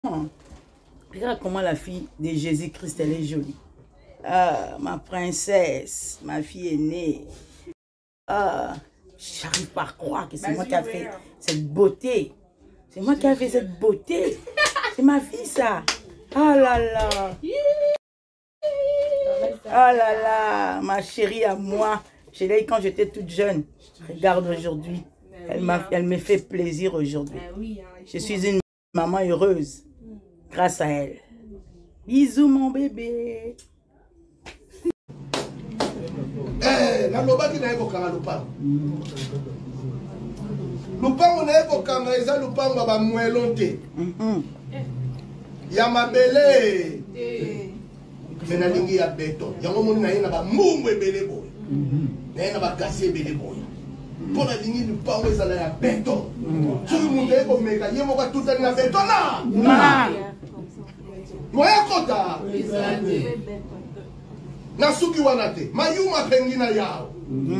Regarde comment la fille de Jésus-Christ, elle est jolie. Ah, ma princesse, ma fille aînée. Ah, j'arrive pas à croire que c'est moi qui a fait cette beauté. C'est moi qui a fait cette beauté. C'est ma fille, ça. Ah là là. Ah là là, ma chérie à moi. Je l'ai eu quand j'étais toute jeune. Regarde aujourd'hui. Elle me fait plaisir aujourd'hui. Je suis une maman heureuse grâce à elle. Bisous mon bébé. Na lobaki na ekokanga lupango. Lupango na ekokanga eza lupango ba mwelo te. Ya mabele. Mena lingi ya beto. Yango moni na ye na ba mungu ebele boy. Na ye na ba kasi ebele boy. Pona lingi lupango ezala ya beto. Soki mungu ekomeka ye moko tutani na beto na. Moya kota. Na suki wana te mayuma pengi na yao.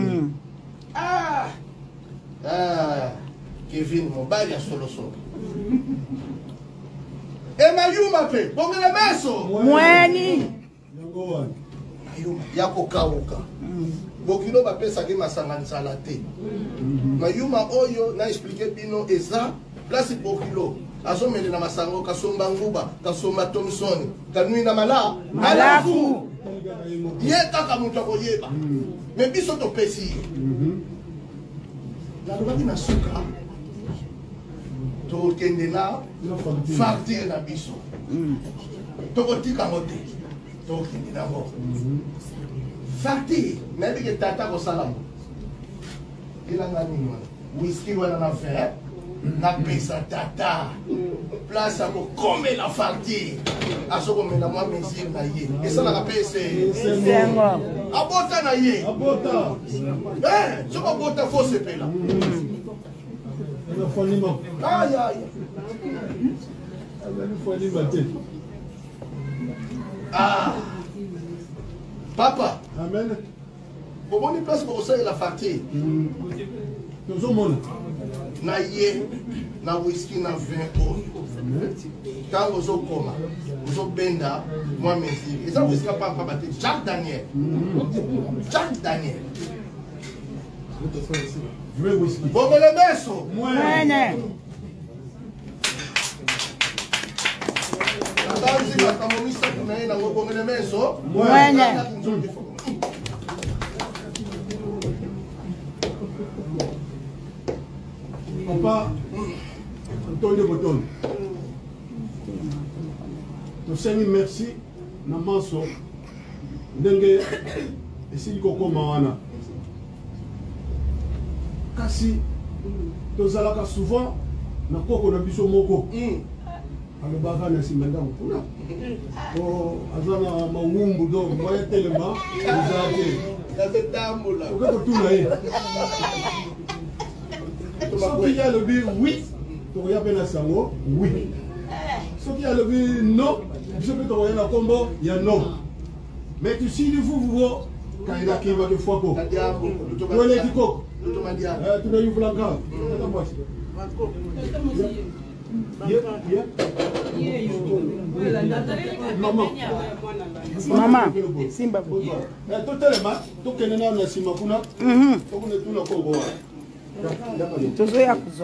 Kevin mobali ya solo solo e mayuma pe bongela meso mweni mayuma yako kauka bokilo bapesa ke masanga nzala te mayuma oyo na expliquer bino eza place bokilo azomele na masango kasomba nguba kasomba Thomson kanui na malafu ye kaka mutu akoyeba me biso topesi ye nalobaki na suka tokende na facture na biso tokotika ngo te tokende nango facture nayebi ke tata kosala ngo elanga nini wana whisky wana na verre napesa tata place akokomela facture azokomela mwa mesure na ye esalaka mpe abota na ye soki abota fo sepela papa omoni place bokosalela facture na ye na whisky na vin oyo ntango ozokoma ozobenda mwa mesure eza whisky apampa bate Jack Daniel bongele meso nabanzi makambo misato na ye nango bongele meso Papa, Antonio Boton. Tosemi merci na maso ndenge esili kokoma wana. Kasi tozalaka souvent na koko na biso moko. Alobaka na simenda mpuna. Azana mawumbu do moya telema ezate. Kazetambola. Okotuna ye. Soki ya lobi oui, tokoya pe na sango oui. Soki ya lobi non, biso pe tokoya na kombo ya non. Mais tu si vous kaida kiba ke foko. Wole kiko. Tu na yu blanca. Maman, Simba. Totelema, tokenena na sima kuna. Tokune tuna kongo. Tuzoea kuzwa.